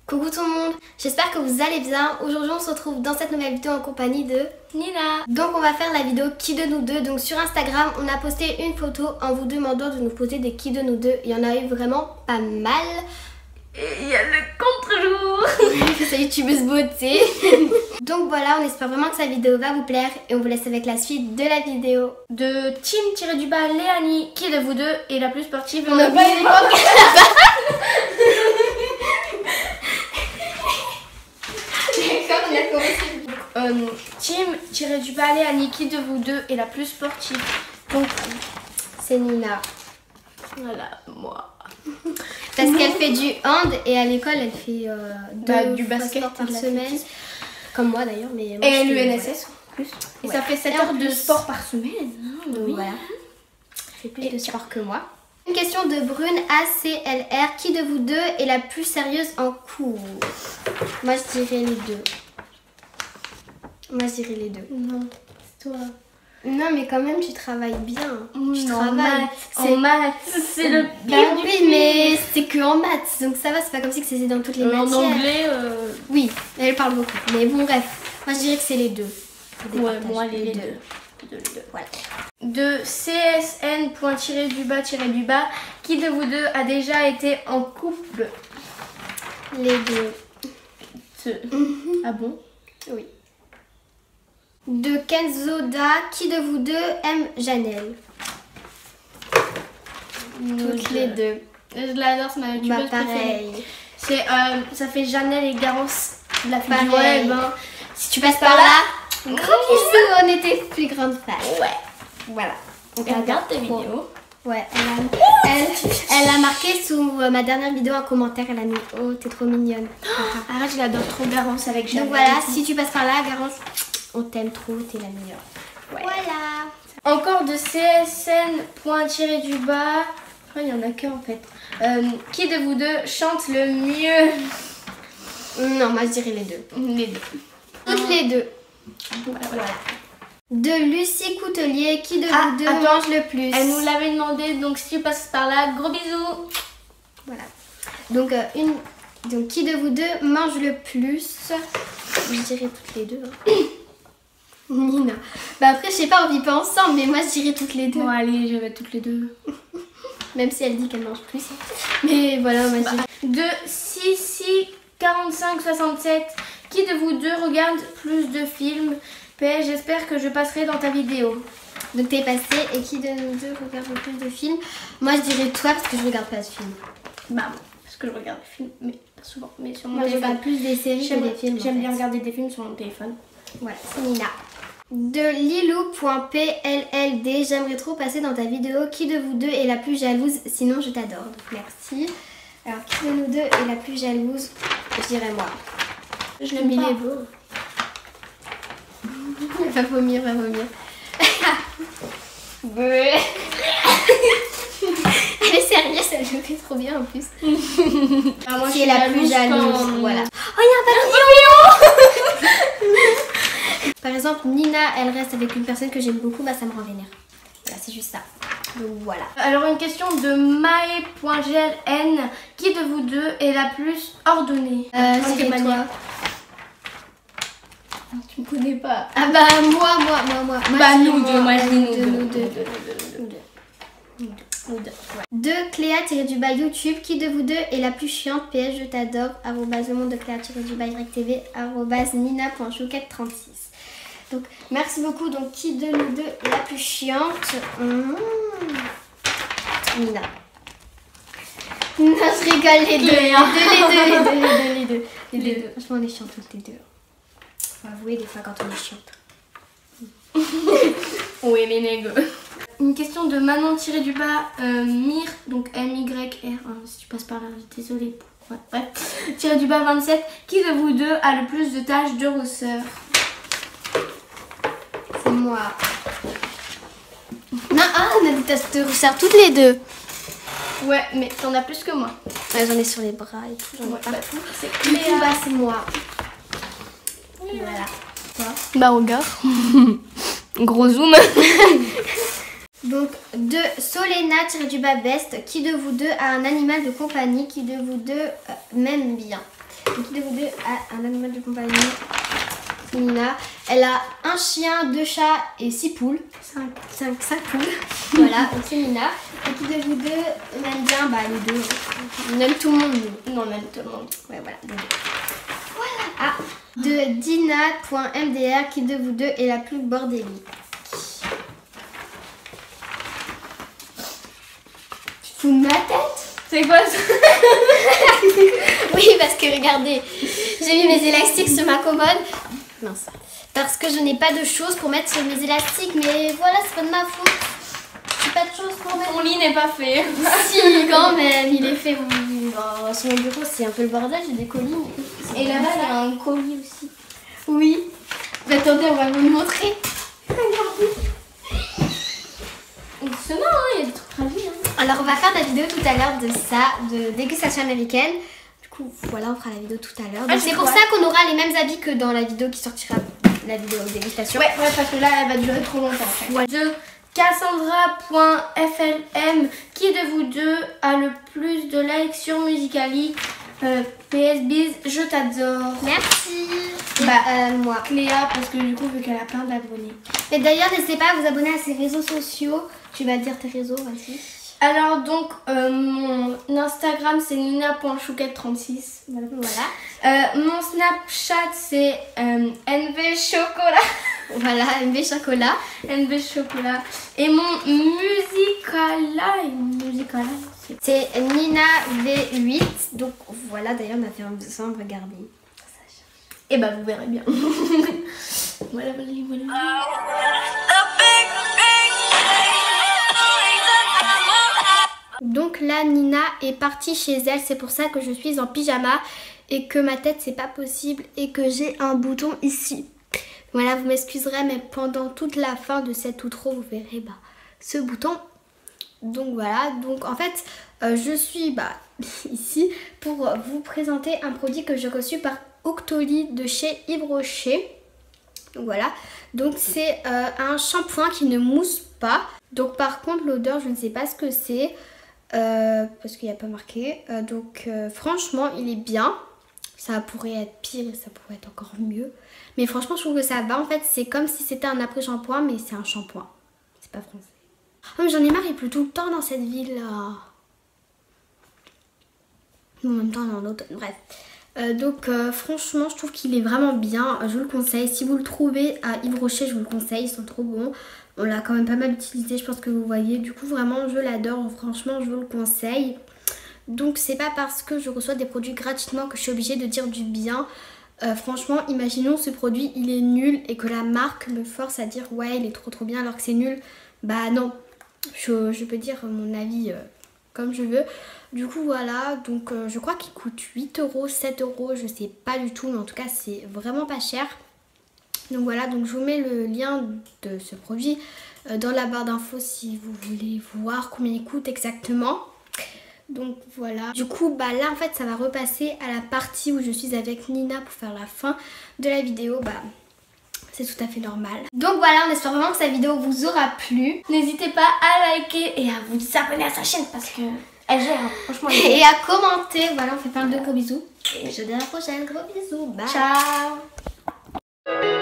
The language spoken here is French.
Coucou tout le monde, j'espère que vous allez bien. Aujourd'hui on se retrouve dans cette nouvelle vidéo en compagnie de Nina. Donc on va faire la vidéo qui de nous deux. Donc sur Instagram on a posté une photo en vous demandant de nous poser des qui de nous deux. Il y en a eu vraiment pas mal. Et il y a le contre-jour. C'est youtubeuse beauté. Donc voilà, on espère vraiment que cette vidéo va vous plaire. Et on vous laisse avec la suite de la vidéo. De team-du-bas Léanie, qui de vous deux est la plus sportive? On a pas les team-du-bas Léanie, qui de vous deux est la plus sportive? Donc c'est Nina. Voilà, moi. Parce qu'elle fait du hand et à l'école elle fait du basket par semaine. Comme moi d'ailleurs. Mais moi, et l'UNSS en plus. Et ouais. ça fait 7 heures de sport par semaine. Donc voilà. Elle fait plus de sport que moi. Une question de Brune ACLR. Qui de vous deux est la plus sérieuse en cours? Moi je dirais les deux. Moi je dirais les deux. Non, c'est toi. Non mais quand même tu travailles bien. Tu En travailles. maths, c'est le Bah pire du oui pire. mais c'est que en maths. Donc ça va, c'est pas comme si que c'était dans toutes les matières. En anglais, Oui, elle parle beaucoup. Mais bon bref, moi je dirais que c'est les deux. ouais, moi les deux. Voilà. De csn.-du-bas, qui de vous deux a déjà été en couple? Les deux. Ah bon? Oui. De Kenzoda, qui de vous deux aime Janelle? Toutes les deux. Je l'adore, c'est ma youtubeuse préférée. Pareil. C'est, ça fait Janelle et Garance, la fille du Pareil. web. Hein. Si tu passes par là, gros bisous, on était plus grandes fans. Ouais. Voilà. Et regarde tes vidéos. Ouais, elle a marqué sous ma dernière vidéo un commentaire, elle a mis « Oh, t'es trop mignonne ». Arrête, je l'adore trop, Garance avec Janelle. Donc voilà, si tu passes par là, Garance, on t'aime trop, t'es la meilleure. Ouais. Voilà. Encore de csn.-du-bas. Oh, il y en a qu'un en fait. Qui de vous deux chante le mieux? Non, moi je dirais les deux. Les deux. Toutes les deux. Voilà. De Lucie Coutelier, qui de Ah, vous deux attends. mange le plus? Elle nous l'avait demandé, donc si tu passes par là, gros bisous. Voilà. Donc, donc qui de vous deux mange le plus? Je dirais toutes les deux. Hein. Nina. Bah après, je sais pas, on vit pas ensemble, mais moi je dirais toutes les deux. Bon allez, je vais toutes les deux. Même si elle dit qu'elle mange plus. Mais voilà, moi je dirais... De 664567, qui de vous deux regarde plus de films? PS, j'espère que je passerai dans ta vidéo. Donc t'es passé, et qui de nous deux regarde le plus de films? Moi je dirais toi, parce que je regarde pas de films. Bah bon, parce que je regarde des films, mais pas souvent, mais sur mon Moi je téléphone. regarde plus des séries que des films. J'aime en bien fait. regarder des films sur mon téléphone. Voilà, c'est Nina. De Lilou.plld, j'aimerais trop passer dans ta vidéo. Qui de vous deux est la plus jalouse? Sinon je t'adore. Donc merci. Alors qui de nous deux est la plus jalouse? Je dirais moi. Je l'aime pas. Il est beau. Va vomir, va vomir. Elle est sérieuse, elle le fait trop bien en plus. Ah, moi, Qui est la plus jalouse? quand- Voilà. Oh, il y a un papillon. Par exemple, Nina, elle reste avec une personne que j'aime beaucoup, bah ça me rend vénère. Voilà, c'est juste ça. Donc voilà. Alors une question de mae.gln, qui de vous deux est la plus ordonnée? Je dirais toi. Tu me connais pas. Ah bah moi. Bah je dis nous deux, moi je dis nous nous deux. deux. De Cléa-du-bas YouTube, qui de vous deux est la plus chiante? PS, je t'adore. @ le monde de Cléa-du-bas YTV. @ Nina.chouquette36. Donc merci beaucoup. Donc qui de nous deux est la plus chiante? Nina. Non, je rigole, les deux. Les deux. Franchement, on est chiantes toutes les deux. Faut avouer des fois quand on est chiante. Oui les nègres. Une question de Manon-du-bas Mir, donc MYR, hein, si tu passes par là, désolée. Ouais, bref. -du-bas 27, qui de vous deux a le plus de taches de rousseur? C'est moi. Non, on a des taches de rousseur toutes les deux. Ouais, mais t'en as plus que moi. Ouais, j'en ai sur les bras et tout, j'en ai Ouais, partout. c'est Du coup, bah c'est moi. Voilà. Bah regarde. Gros zoom. Donc, de Solena-du-bas best, qui de vous deux a un animal de compagnie, qui de vous deux m'aime bien? Donc, de vous deux a un animal de compagnie? Nina. Elle a un chien, 2 chats et 6 poules. 5 poules. Voilà, donc c'est Nina. Et qui de vous deux aime bien? Bah les deux. On aime tout le monde. Non, on aime tout le monde. Ouais, voilà, les deux. Voilà. Ah, de Dina.mdr, qui de vous deux est la plus bordélique? Tu te fous de ma tête? C'est quoi ça? Oui, parce que regardez, j'ai mis mes élastiques sur ma commode. Mince. Parce que je n'ai pas de choses pour mettre sur mes élastiques, mais voilà, c'est pas de ma faute. J'ai pas de choses pour mettre. Mon lit n'est pas fait. Si, quand même, il est fait. Sur mon bureau, c'est un peu le bordel, j'ai des colis. Et là-bas, il y a un colis aussi. Oui. Mais attendez, on va vous le montrer. Regardez. C'est marrant, il y a des trucs traduits. Hein. Alors, on va faire la vidéo tout à l'heure de ça, de dégustation américaine. Du coup, voilà, on fera la vidéo tout à l'heure. Donc, c'est pour ça qu'on aura les mêmes habits que dans la vidéo qui sortira, la vidéo dégustation. Ouais, parce que là, elle va durer trop longtemps. En fait. Ouais. De Cassandra.flm, qui de vous deux a le plus de likes sur Musical.ly? PS Biz, je t'adore. Merci. Moi. Cléa, parce que du coup, vu qu'elle a plein d'abonnés. Et d'ailleurs, n'hésitez pas à vous abonner à ses réseaux sociaux. Tu vas dire tes réseaux, vas-y. Alors donc, mon Instagram, c'est nina.chouquette36. Voilà. Mon Snapchat, c'est NV Chocolat. Voilà, MV Chocolat. NV Chocolat. Et mon Musicala, c'est Nina V8. Donc voilà, d'ailleurs, on a fait un dessin, regardez. Et bah, vous verrez bien. Voilà. Donc là, Nina est partie chez elle. C'est pour ça que je suis en pyjama et que ma tête, c'est pas possible et que j'ai un bouton ici. Voilà, vous m'excuserez, mais pendant toute la fin de cette outro, vous verrez ce bouton. Donc voilà, donc en fait, je suis ici pour vous présenter un produit que j'ai reçu par Octoly de chez Yves Rocher. Donc voilà, donc c'est un shampoing qui ne mousse pas. Donc par contre, l'odeur, je ne sais pas ce que c'est parce qu'il n'y a pas marqué. Franchement, il est bien. Ça pourrait être pire et ça pourrait être encore mieux. Mais franchement, je trouve que ça va. En fait, c'est comme si c'était un après-shampoing, mais c'est un shampoing. C'est pas français. Oh, mais j'en ai marre, il pleut tout le temps dans cette ville-là. En même temps, dans l'automne. Bref. Franchement, je trouve qu'il est vraiment bien. Je vous le conseille. Si vous le trouvez à Yves Rocher, je vous le conseille. Ils sont trop bons. On l'a quand même pas mal utilisé, je pense que vous voyez. Du coup, vraiment, je l'adore. Franchement, je vous le conseille. Donc, c'est pas parce que je reçois des produits gratuitement que je suis obligée de dire du bien. Franchement, imaginons ce produit, il est nul et que la marque me force à dire ouais, il est trop bien alors que c'est nul. Bah non, je peux dire mon avis comme je veux. Du coup, voilà, donc je crois qu'il coûte 8 €, 7 €, je sais pas du tout, mais en tout cas, c'est vraiment pas cher. Donc voilà, donc je vous mets le lien de ce produit dans la barre d'infos si vous voulez voir combien il coûte exactement. Donc voilà. Du coup, là en fait, ça va repasser à la partie où je suis avec Nina pour faire la fin de la vidéo. C'est tout à fait normal. Donc voilà, on espère vraiment que cette vidéo vous aura plu. N'hésitez pas à liker et à vous abonner à sa chaîne parce que elle gère, franchement. Et à commenter. Voilà, on fait plein de gros bisous. Et je vous dis à la prochaine. Gros bisous. Bye. Ciao.